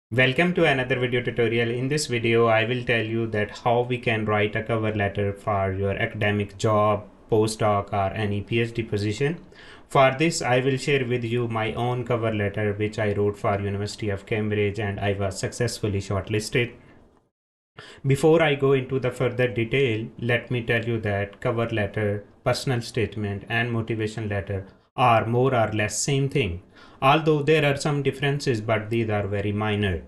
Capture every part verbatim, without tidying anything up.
Welcome to another video tutorial. In this video, I will tell you that how we can write a cover letter for your academic job, postdoc or any PhD position. For this, I will share with you my own cover letter which I wrote for University of Cambridge and I was successfully shortlisted. Before I go into the further detail, let me tell you that cover letter, personal statement and motivation letter are more or less same thing. Although there are some differences, but these are very minor.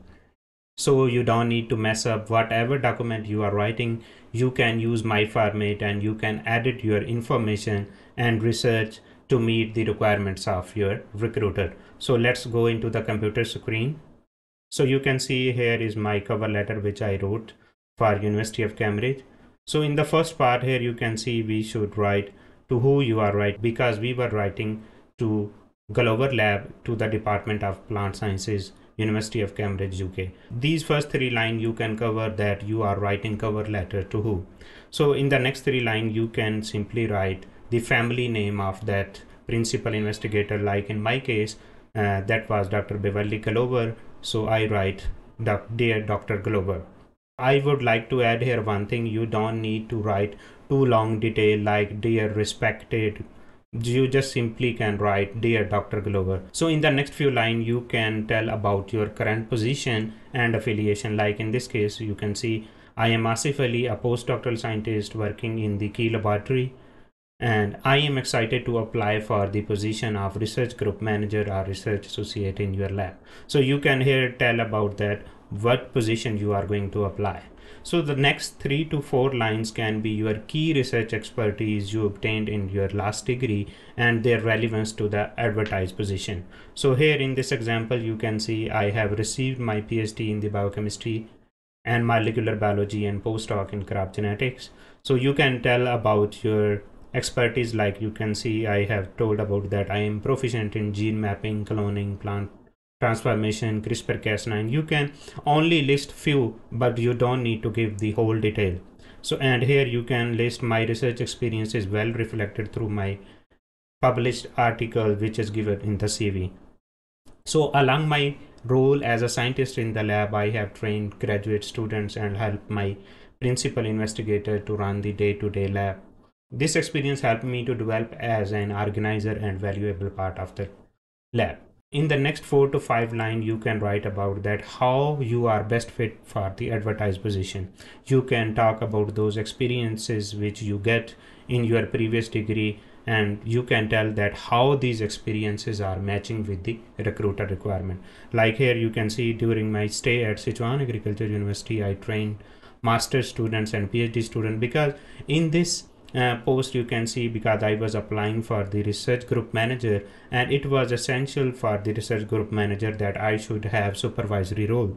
So you don't need to mess up whatever document you are writing. You can use my format and you can edit your information and research to meet the requirements of your recruiter. So let's go into the computer screen. So you can see here is my cover letter which I wrote for University of Cambridge. So in the first part here you can see we should write to who you are writing, because we were writing to Glover Lab, to the Department of Plant Sciences, University of Cambridge, U K. These first three lines you can cover that you are writing cover letter to who. So in the next three lines you can simply write the family name of that principal investigator. Like in my case, uh, that was Doctor Beverly Glover. So I write, Dear Doctor Glover. I would like to add here one thing. You don't need to write too long detail like dear respected. You just simply can write Dear Doctor Glover. So in the next few lines you can tell about your current position and affiliation. Like in this case you can see I am Asif Ali, a postdoctoral scientist working in the Key Laboratory, and I am excited to apply for the position of research group manager or research associate in your lab. So you can here tell about that what position you are going to apply. So the next three to four lines can be your key research expertise you obtained in your last degree and their relevance to the advertised position. So here in this example you can see I have received my PhD in the biochemistry and molecular biology and postdoc in crop genetics. So you can tell about your expertise. Like you can see I have told about that I am proficient in gene mapping, cloning, plant transformation, CRISPR Cas nine. You can only list few, but you don't need to give the whole detail. So and here you can list my research experience is well reflected through my published article which is given in the C V. So along my role as a scientist in the lab, I have trained graduate students and helped my principal investigator to run the day-to-day lab. This experience helped me to develop as an organizer and valuable part of the lab. In the next four to five lines, you can write about that how you are best fit for the advertised position. You can talk about those experiences which you get in your previous degree, and you can tell that how these experiences are matching with the recruiter requirement. Like here you can see during my stay at Sichuan Agriculture University, I trained master's students and PhD students, because in this uh, post you can see because I was applying for the research group manager, and it was essential for the research group manager that I should have supervisory role.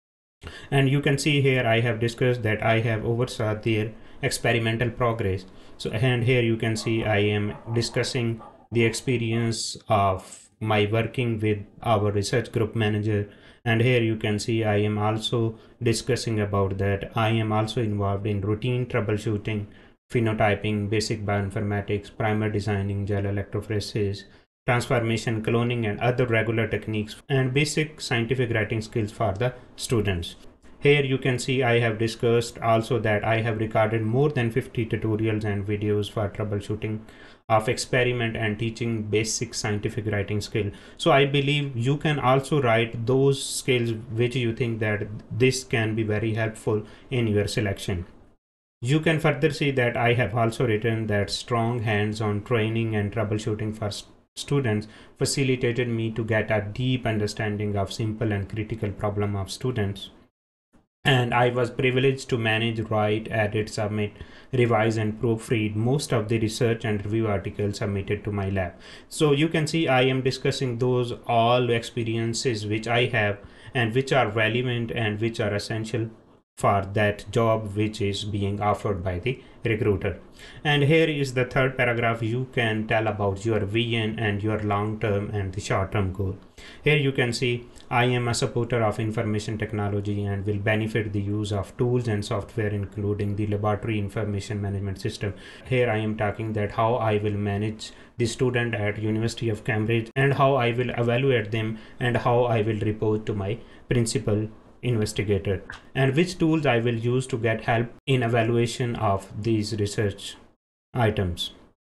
And you can see here I have discussed that I have oversaw their experimental progress. So and here you can see I am discussing the experience of my working with our research group manager, and here you can see I am also discussing about that I am also involved in routine troubleshooting, phenotyping, basic bioinformatics, primer designing, gel electrophoresis, transformation, cloning and other regular techniques, and basic scientific writing skills for the students. Here you can see I have discussed also that I have recorded more than fifty tutorials and videos for troubleshooting of experiment and teaching basic scientific writing skill. So I believe you can also write those skills which you think that this can be very helpful in your selection. You can further see that I have also written that strong hands-on training and troubleshooting for st students facilitated me to get a deep understanding of simple and critical problem of students. And I was privileged to manage, write, edit, submit, revise and proofread most of the research and review articles submitted to my lab. So you can see I am discussing those all experiences which I have and which are relevant and which are essential for that job which is being offered by the recruiter. And here is the third paragraph. You can tell about your vision and your long-term and the short-term goal. Here you can see, I am a supporter of information technology and will benefit the use of tools and software including the laboratory information management system. Here I am talking that how I will manage the student at University of Cambridge and how I will evaluate them and how I will report to my principal investigator, and which tools I will use to get help in evaluation of these research items.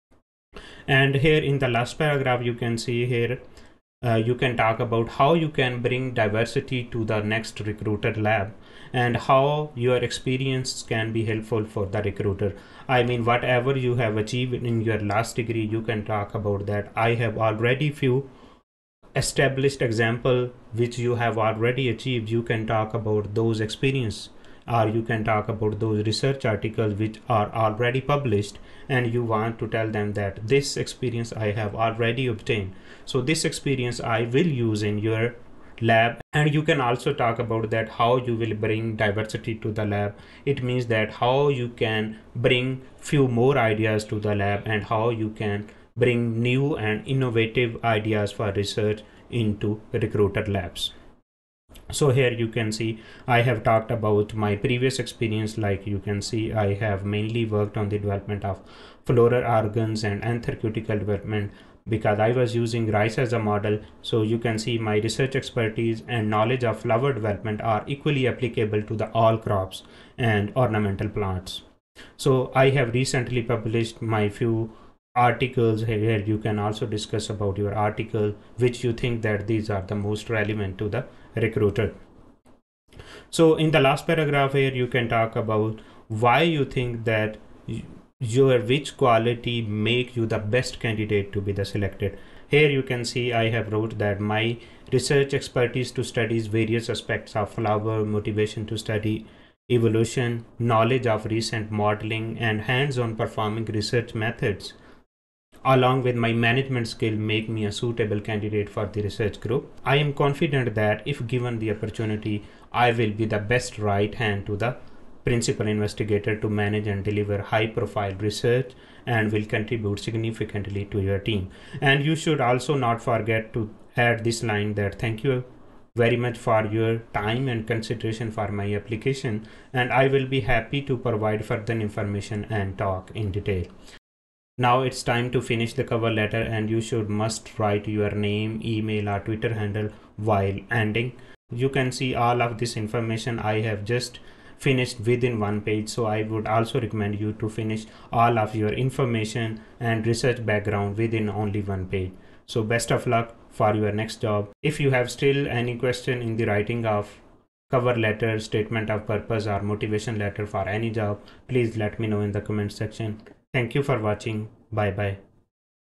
And here in the last paragraph you can see here uh, you can talk about how you can bring diversity to the next recruiter lab and how your experience can be helpful for the recruiter. I mean, whatever you have achieved in your last degree, you can talk about that. I have already few established example which you have already achieved. You can talk about those experience, or you can talk about those research articles which are already published, and you want to tell them that this experience I have already obtained, so this experience I will use in your lab. And you can also talk about that how you will bring diversity to the lab. It means that how you can bring few more ideas to the lab and how you can bring new and innovative ideas for research into recruiter labs. So here you can see I have talked about my previous experience. Like you can see, I have mainly worked on the development of floral organs and anthraceutical development because I was using rice as a model. So you can see my research expertise and knowledge of flower development are equally applicable to the all crops and ornamental plants. So I have recently published my few articles. Here you can also discuss about your article which you think that these are the most relevant to the recruiter. So in the last paragraph here you can talk about why you think that your which quality make you the best candidate to be the selected. Here you can see I have wrote that my research expertise to studies various aspects of flower, motivation to study evolution, knowledge of recent modeling, and hands-on performing research methods, along with my management skill, make me a suitable candidate for the research group. I am confident that if given the opportunity, I will be the best right hand to the principal investigator to manage and deliver high profile research and will contribute significantly to your team. And you should also not forget to add this line that thank you very much for your time and consideration for my application, and I will be happy to provide further information and talk in detail. Now it's time to finish the cover letter, and you should must write your name, email or Twitter handle while ending. You can see all of this information I have just finished within one page, so I would also recommend you to finish all of your information and research background within only one page. So best of luck for your next job. If you have still any question in the writing of cover letter, statement of purpose or motivation letter for any job, please let me know in the comment section. Thank you for watching. Bye bye.